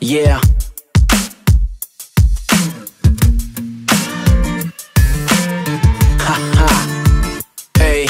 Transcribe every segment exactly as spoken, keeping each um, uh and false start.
Yeah. Haha. Hey.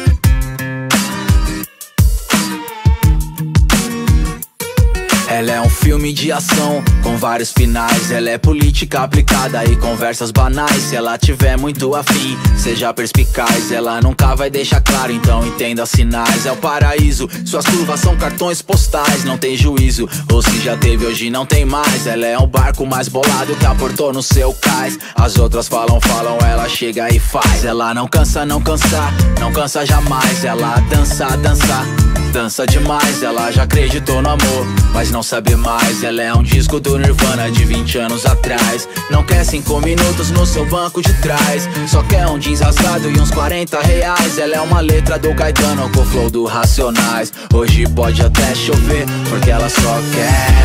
Ela é um filme de ação com vários finais. Ela é política aplicada e conversas banais. Se ela tiver muito afim, seja perspicaz. Ela nunca vai deixar claro, então entenda sinais. É o paraíso, suas curvas são cartões postais. Não tem juízo, ou se já teve hoje não tem mais. Ela é um barco mais bolado que aportou no seu cais. As outras falam, falam, ela chega e faz. Ela não cansa, não cansa, não cansa jamais. Ela dança, dança, dança demais. Ela já acreditou no amor, mas não sabe mais. Ela é um disco do Nirvana de vinte anos atrás. Não quer cinco minutos no seu banco de trás. Só quer um jeans rasgado e uns quarenta reais. Ela é uma letra do Caetano com o flow do Racionais. Hoje pode até chover, porque ela só quer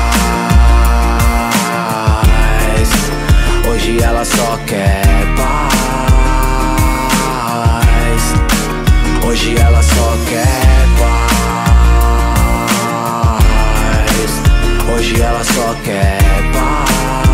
paz. Hoje ela só quer paz. Hoje ela só quer paz. Hoje ela só quer paz.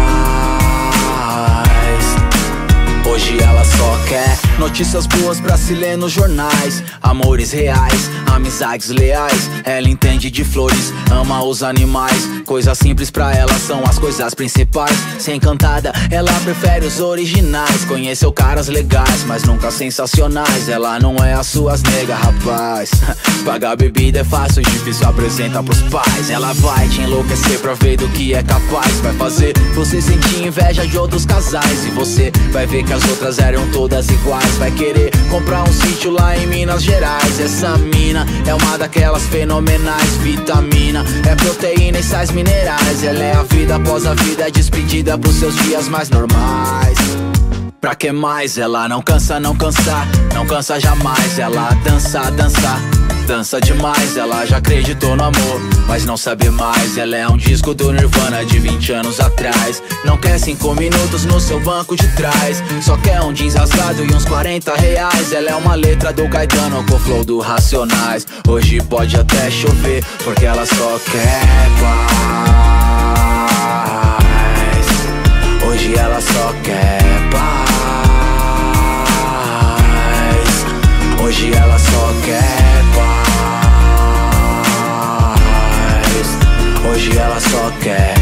Hoje ela só quer notícias boas pra se ler nos jornais. Amores reais, amizades leais. Ela entende de flores, ama os animais. Coisas simples pra ela são as coisas principais. Se encantada, ela prefere os originais. Conheceu caras legais, mas nunca sensacionais. Ela não é as suas nega, rapaz. Pagar bebida é fácil, difícil apresenta pros pais. Ela vai te enlouquecer pra ver do que é capaz. Vai fazer você sentir inveja de outros casais. E você vai ver que as outras eram todas iguais. Vai querer comprar um sítio lá em Minas Gerais. Essa mina é uma daquelas fenomenais. Vitamina, é proteína e sais minerais. Ela é a vida após a vida, é despedida pros seus dias mais normais. Pra que mais? Ela não cansa, não cansa, não cansa jamais. Ela dança, dança, dança demais. Ela já acreditou no amor, mas não sabe mais. Ela é um disco do Nirvana de vinte anos atrás. Não quer cinco minutos no seu banco de trás. Só quer um jeans rasgado e uns quarenta reais. Ela é uma letra do Caetano com o flow do Racionais. Hoje pode até chover, porque ela só quer paz. Hoje ela só quer paz. Hoje ela só quer paz. Hoje ela só quer